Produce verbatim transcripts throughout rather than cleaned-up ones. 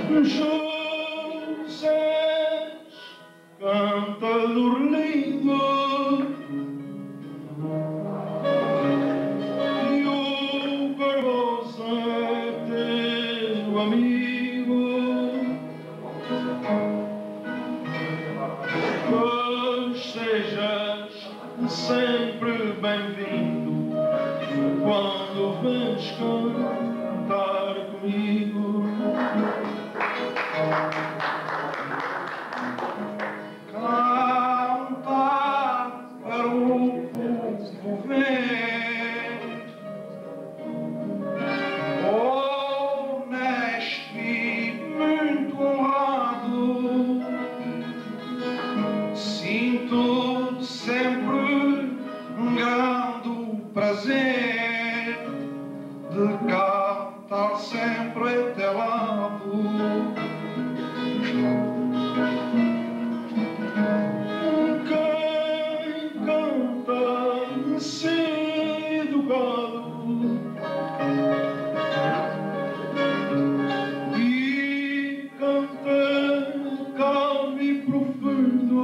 José canta dormindo e o Barbosa é teu amigo. Pois sejas sempre bem-vindo quando vens cantar comigo. Cantar para o povo ver, honesto e muito honrado. Sinto sempre um grande prazer de cantar sempre a teu lado. Quem canta assim educado e canta calmo e profundo,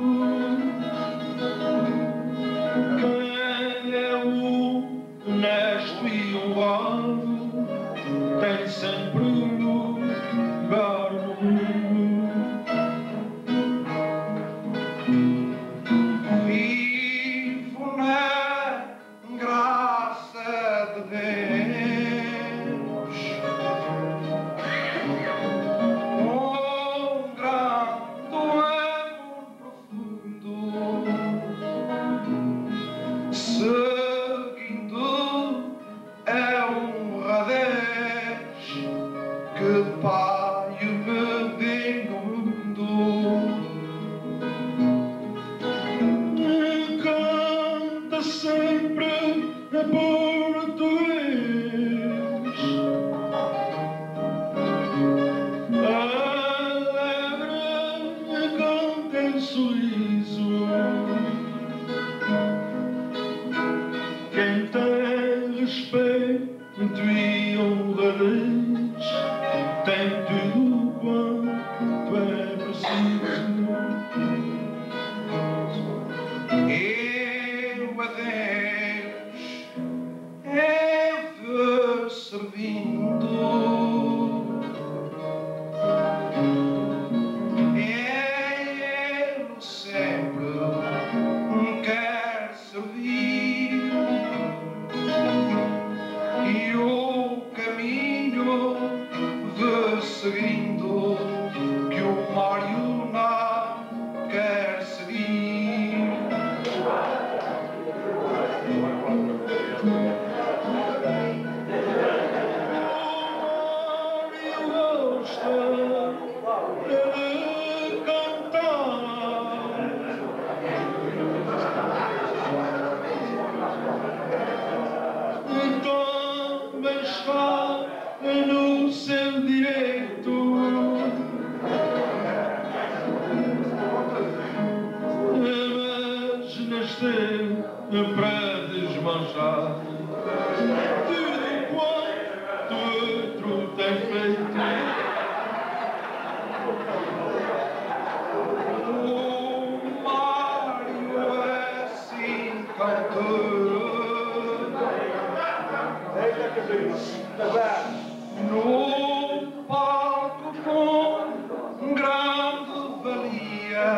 quem é o honesto e honrado tem sempre um lugar no mundo. Vivo na graça de Deus, com grande amor profundo, seguindo a honradez que Pai me deu no mundo. Canta sempre a português, alegre canta em sorriso. Quem tem respeito e honradez tem tudo quanto é preciso. Eu a Deus eu servindo, Ele sempre quer servir, e o caminho de seguindo que o Mário não quer seguir. No seu direito, mas nasceu para desmanchar tudo quanto outro tem feito. O Mário é assim cantor, no palco com grande valia,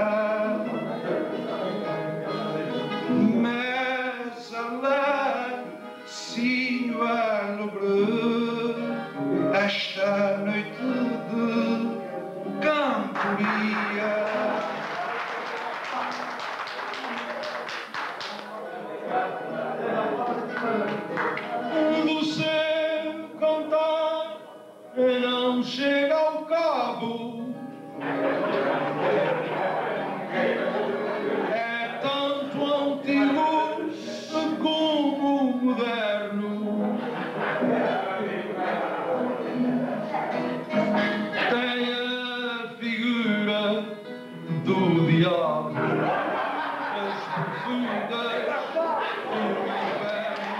mas Alexinho alegrou esta noite de cantoria. Do seu cantar não chega ao cabo, é tanto antigo como moderno. Tem a figura do diabo, as profundas do inferno.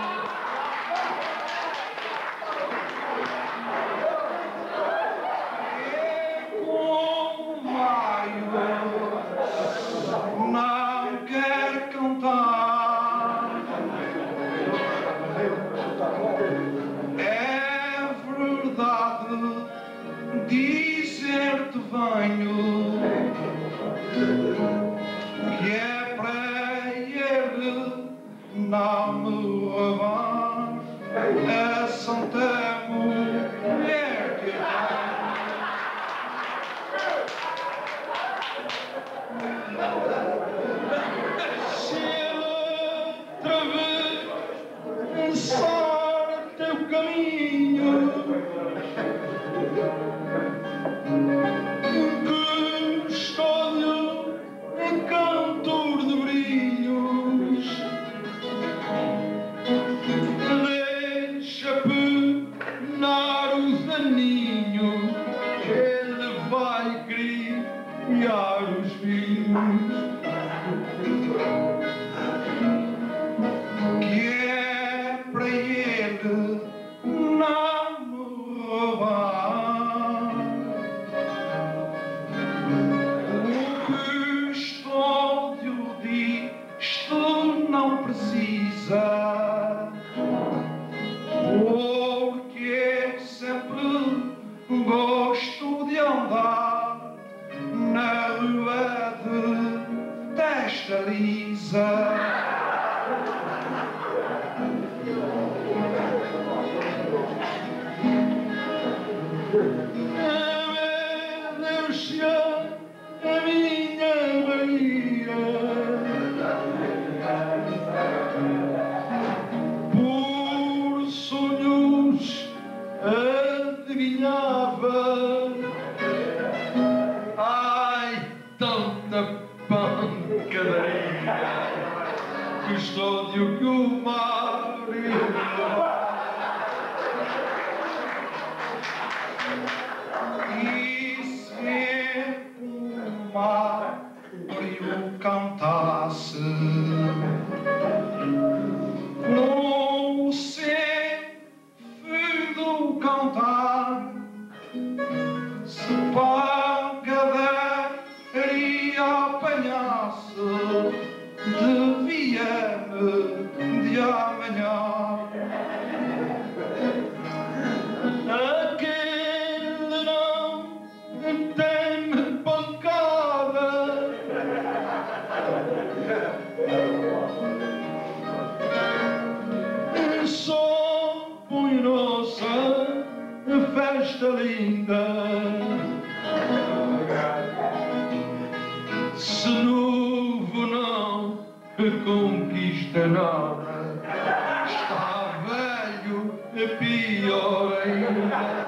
banho, que é para ele não me levar a Santa Mulher de se ele outra vez pensar teu caminho, custódio, cantor de brilhos, deixa penar os aninhos, ele vai criar os filhos, que é para ele não me roubar. O custódio disto não precisa, porque sempre gosto de andar na rua de testa lisa. A minha Maria, por sonhos adivinhava, ai, tanta pancadaria, custódio que o marido. E se o Mário cantasse no sentido cantar, se pancadaria apanhasse, devia-me de amanhã. Aquele não tem pancada, só põe nossa festa linda. Se novo não conquista nada, está velho é pior ainda.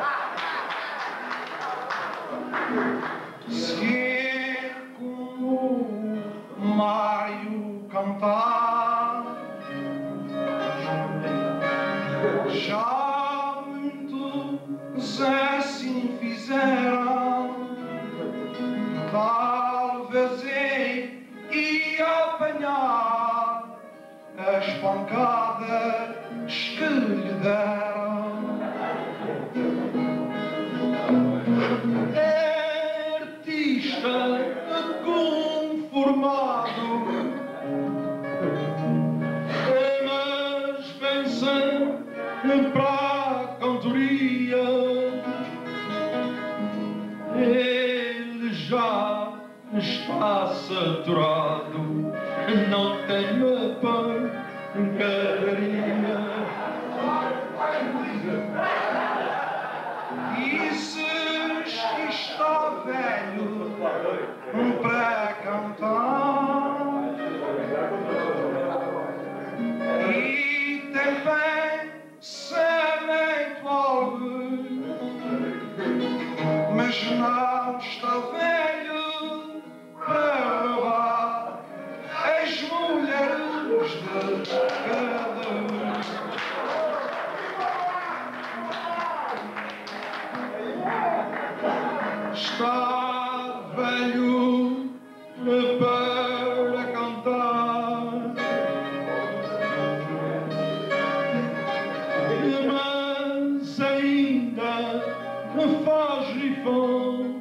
Se é como Mário cantar, já muitos assim fizeram, talvez ia apanhar as pancadas que lhe deram. É artista conformado, mas pensa para a cantoria, ele já está saturado, não tem a pancadaria. E se está velho para cantar, e tem pensamento algum, mas não está velho para roubar as mulheres de cada um. Está velho para cantar, mas ainda faz rifão.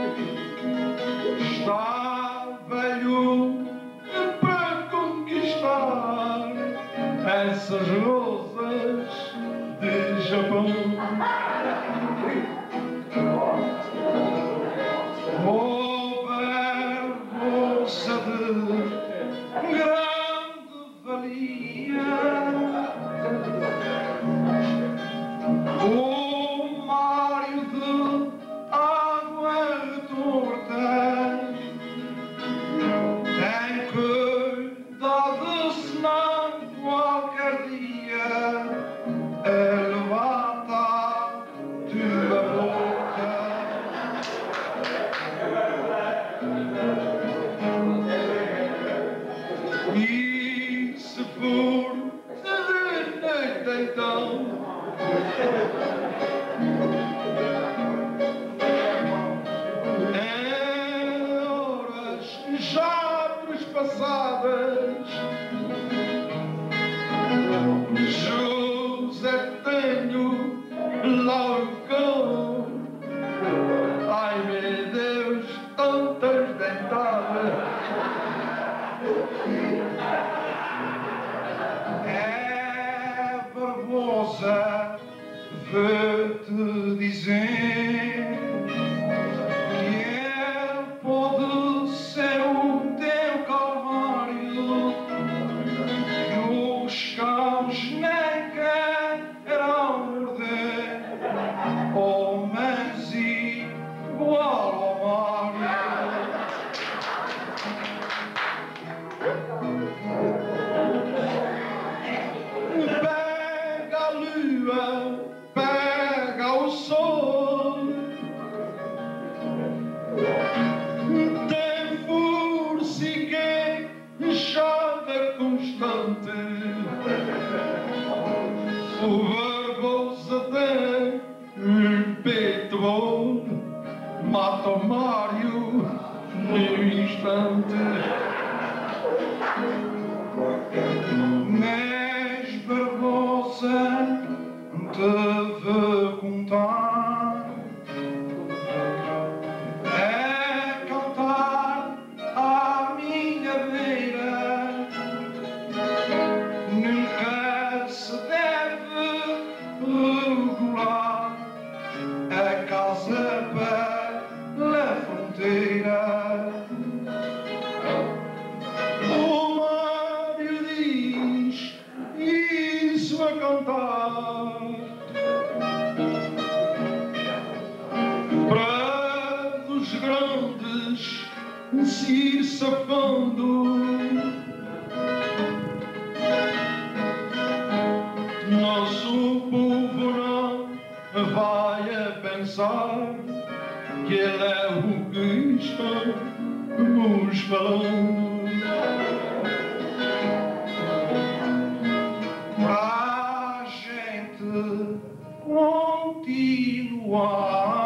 Está velho para conquistar essas rosas de Japão. E se for de noite então, em horas já trespassadas, José tenho lá o cão. Ai meu Deus, tantas dentadas. É Barbosa, vou-te dizer que ele pode ser o teu calvário, e os cães nem querem morder, oh, mas igual ao mar. Pega a lua, pega o sol, tem força e queixada constante. O Barbosa tem um peito bom, mata o Mário no instante. Mas Barbosa, te vou contar, é cantar à minha beira, nunca se deve regular a casa pela fronteira. O Mário diz isso a cantar para dos grandes se ir safando. Nosso povo não vai a pensar que ele é o que estamos falando. Pra gente continuar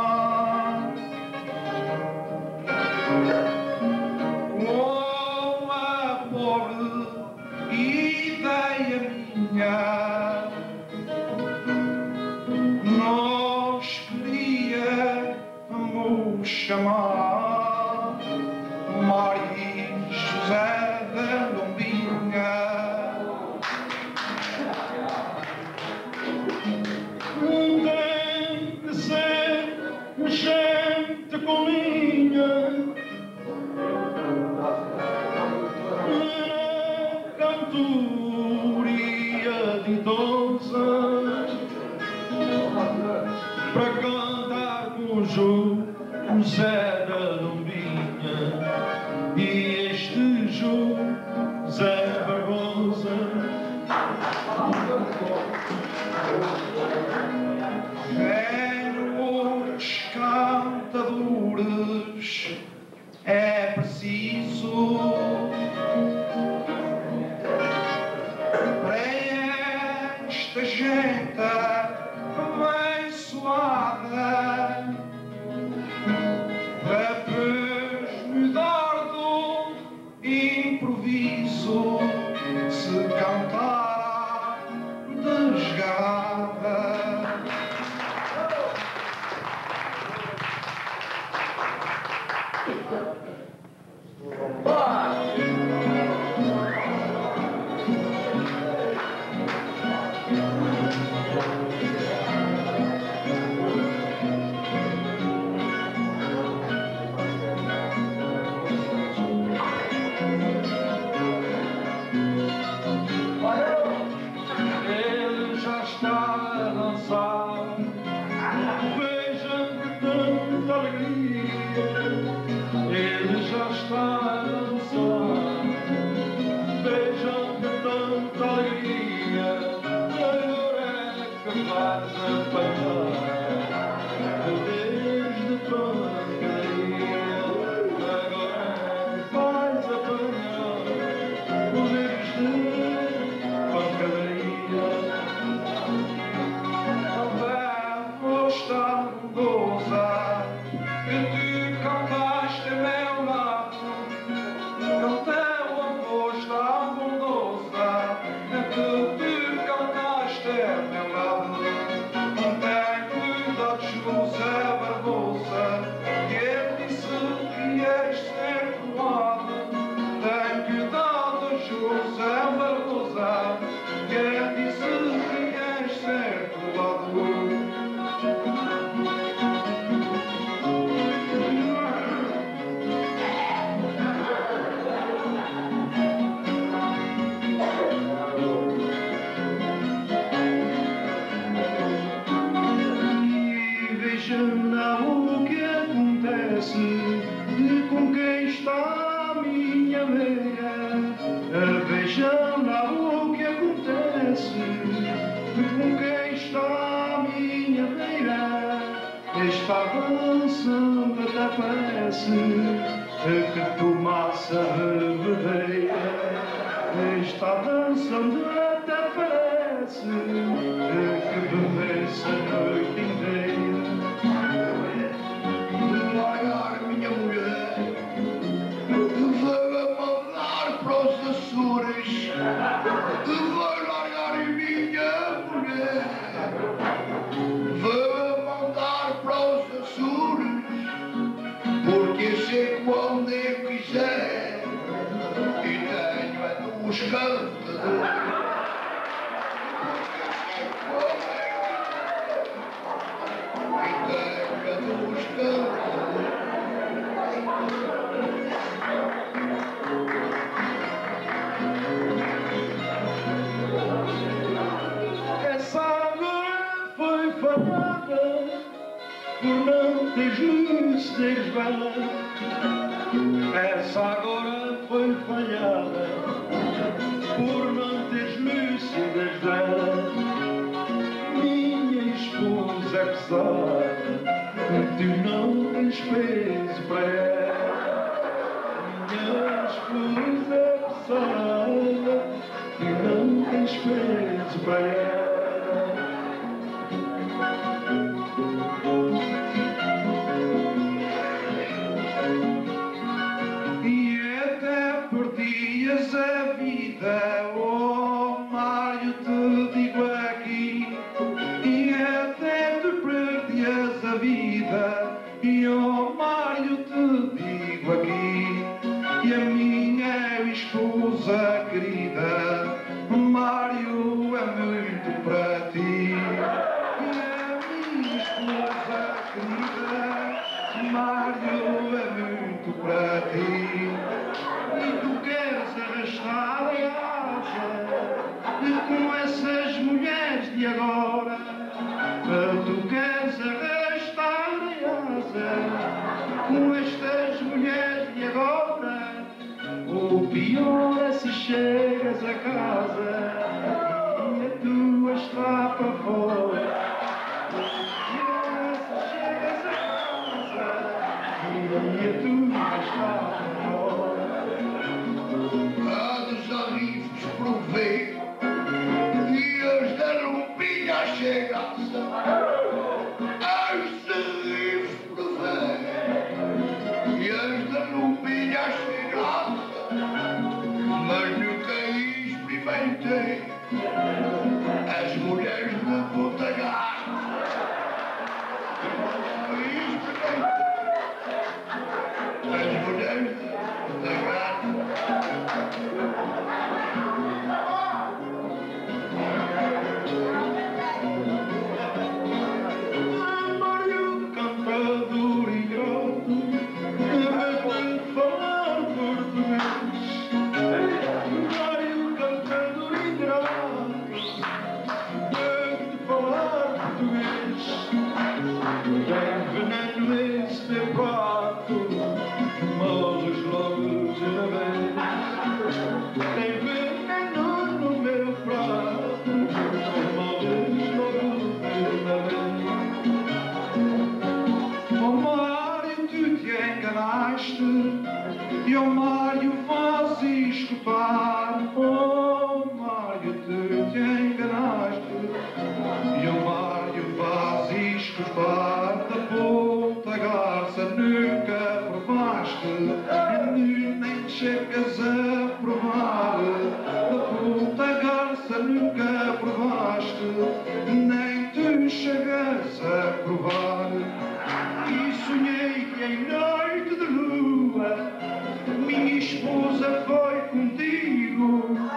com a pobre ideia minha, nós queríamos chamar Mário José da Lombinha. Tem que ser gente com linha na cantoria ditosa, para cantar com o José da Lombinha e este José Barbosa. Velhos cantadores, é preciso para esta gente abençoada, depois mudar do improviso, se cantar desgarrada. Ele já está a dançar, vejam que tanta alegria. Ele acontece com quem está à minha beira. Vejam lá o que acontece com quem está à minha beira. Está dançando até parece que tomasse a bebedeira. Está dançando até parece que bebesse a noite inteira. Largar minha mulher, vai mandar para os Açores. Vai largar minha mulher, vai mandar para os Açores, porque sei quando eu quiser e tenho é dos cantadores. Essa água foi falada por não teres luz, teres vela. Essa agora foi falhada por não teres luz, teres vela. Minha esposa é pesada, tu não tens peso para ela. Minha esposa é pesada, tu não tens peso para ela. E até perdias a vida, oh Mário, te digo aqui. E até te perdias a vida, e oh Mário, te digo aqui. E a minha esposa querida, Mário, é muito para ti. E a minha esposa querida, Mário, é muito para ti. E tu queres arrastar a asa com essas mulheres de agora. Tu queres arrastar a asa com estas mulheres de agora. O pior é se chegas a casa e a tua está para fora. O pior é se chegas a casa e a tua está para fora. Há dos arrifes provei e as da roupinha chegasse. As de arrifes provei e as da roupinha chegasse. Mas nunca experimentei as mulheres de Ponta Gata. Experimentei as mulheres de Ponta Gata. Mário, cantador ingrato, deve falar português. Mário, cantador ingrato, deve falar português. Tem veneno esse teu prato, morres logo de uma vez. Tem veneno no meu prato, morres logo de uma vez. Oh Mário, tu te enganaste, e oh Mário faz escapar. Oh Mário, tu te enganaste, e oh Mário faz escapar. Da Ponta Garça nunca provaste, nem chegas a provar. Da Ponta Garça nunca provaste, nem tu chegas a provar. E sonhei que em noite de lua minha esposa foi contigo.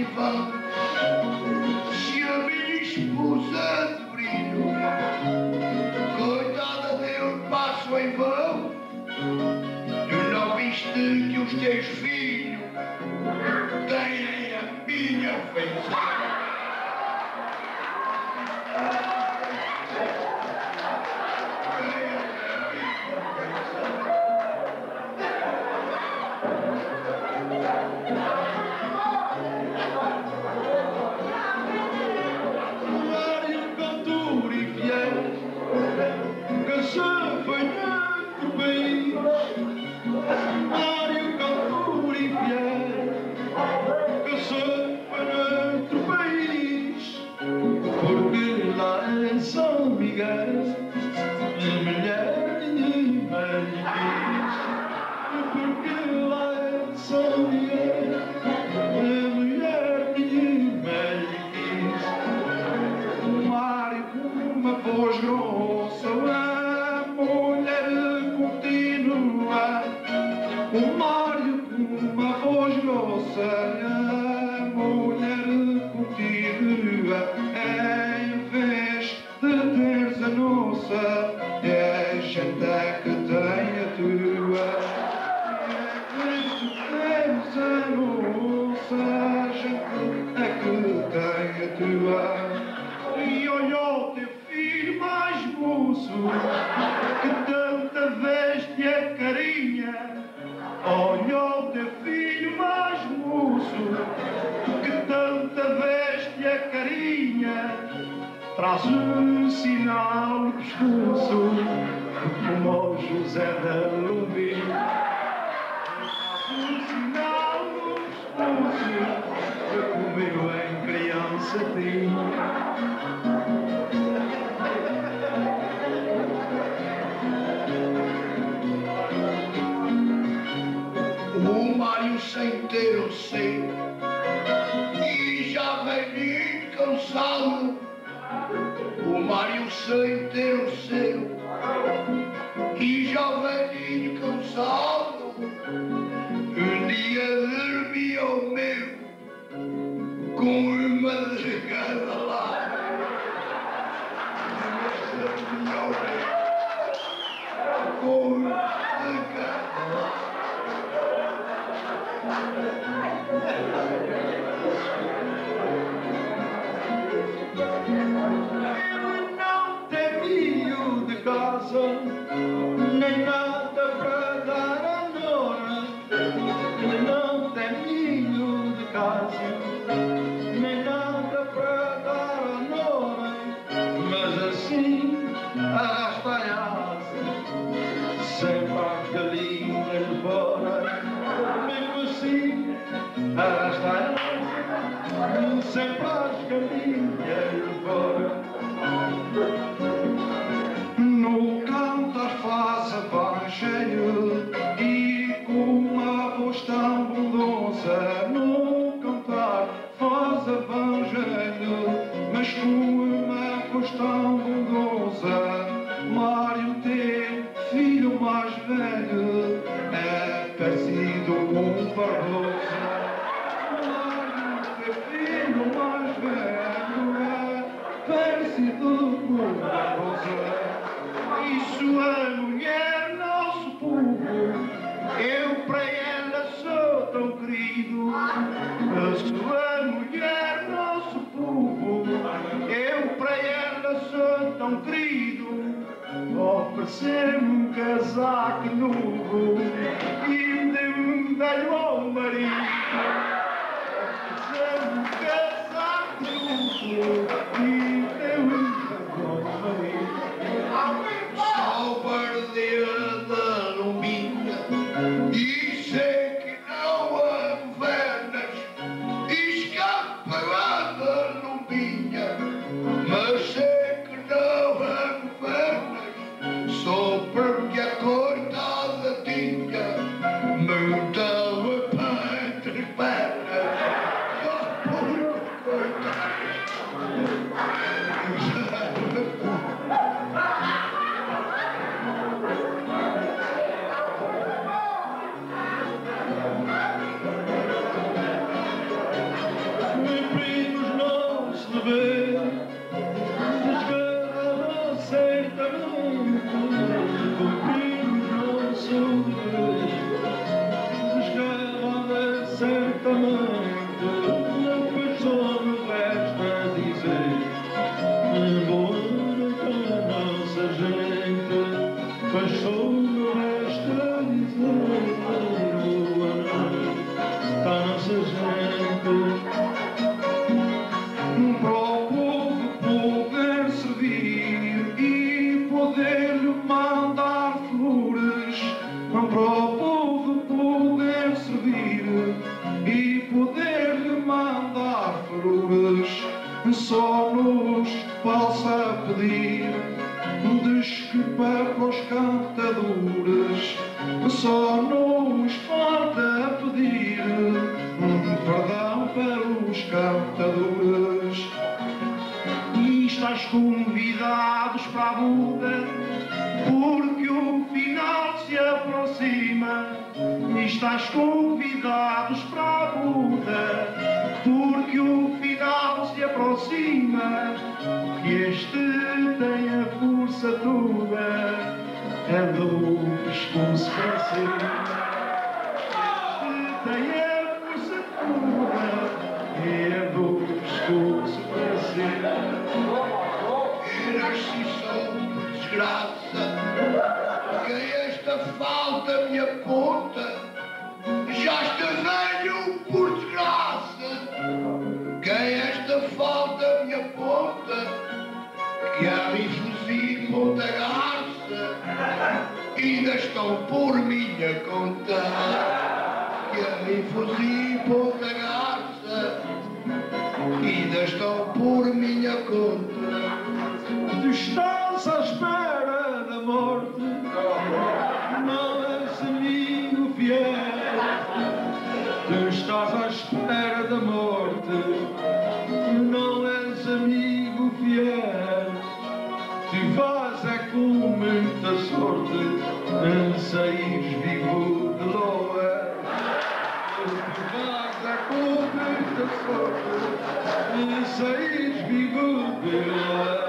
vão. Se a minha esposa de brilho, coitada Deus, passo em vão. Tu não viste que os teus filhos têm a minha feição. Traz um sinal no pescoço, como o José da Lumbinha. Traz um sinal no pescoço, como eu em criança tinha. O Mário sem ter o seio e já velhinho cansado. O Mário sem ter o seu e já velhinho cansado. Um dia dormia o meu com uma desgada lá. Dormia o meu com uma desgada lá. Nem nada para dar à nora. Ele não tem milho de casa, nem nada para dar à nora. Mas assim arrasta a asa, sempre as galinhas fora. Mesmo assim arrasta a asa, sempre as galinhas fora. Faz evangelho e com uma voz tão bondosa no cantar faz evangelho, mas com uma voz tão bondosa. Mário tem filho mais velho, é parecido com Barbosa. Mário tem filho mais velho, é parecido com Barbosa. E sua mulher, nosso povo, eu para ela sou tão querido. A sua mulher, nosso povo, eu para ela sou tão querido. Oferecer-me um casaco novo e me deu um velho ao marido. Oferecer-me um casaco novo e me deu um velho ao marido. Salvar-lhe da Lumbinha e sei que não há governas, escapa da Lumbinha, mas sei que não há governas, só porque a coitada tinha muita para entre pernas, só porque a coitada. lentamente, depois só me resta dizer boa noite à nossa gente, pois só me resta dizer boa noite à nossa gente. Para o povo poder servir e poder-lhe mandar flores, para o povo poder servir e poder-lhe mandar flores, só nos possa pedir desculpa para os cantadores, só nos falta pedir perdão para os cantadores. E estás convidados para a Buda, porque o final se aproxima. E estás convidados para a Buda, porque o final se aproxima. Que este tem a força toda, é do pescoço para cima. Este tem a força toda, é do pescoço para cima. Eu nasci só por desgraça, que esta falta me aponta. Já estou velho por desgraça, que esta falta me aponta. Que a mim fuzi Ponta Garça, ainda estão por minha conta. Que a mim fuzi Ponta Garça, ainda estão por minha conta. Tu estás à espera da morte, não és amigo fiel. Tu estás à espera da morte, não és amigo fiel. Tu vais é com muita sorte em saíres vivo de Loa. Tu vais é com muita sorte em saíres vivo de Loa.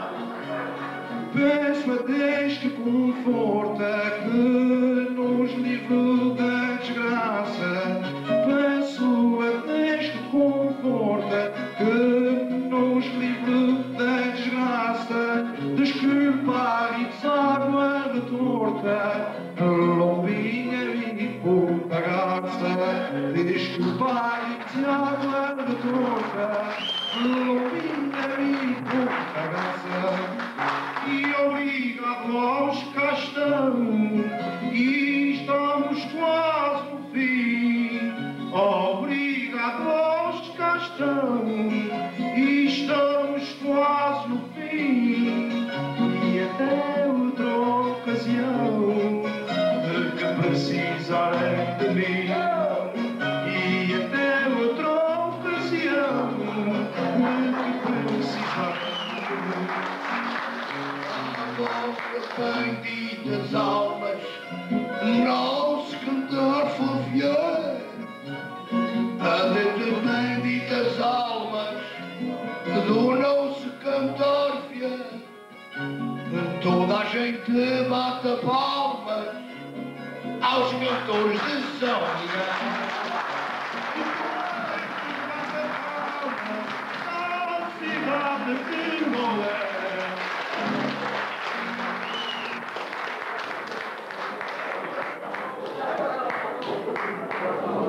Peço a Deus que conforta, que nos livre da desgraça. Peço a Deus que conforta, que nos livre da desgraça. Desculpa e deságua retorta, lombinha e Ponta Garça. Desculpa e deságua retorta, lombinha e Ponta Garça. E obrigado aos que cá estão, e estamos quase no fim. Obrigado aos que cá estão, e estamos quase no fim. E até outra ocasião de que precisarem de mim. E até outra ocasião de que precisarem de mim. Vossas benditas almas, nosso cantor fluvial. As benditas almas do nosso cantor fiel. Toda a gente bate palmas aos cantores de São Miguel. A cidade de Noé. Thank you.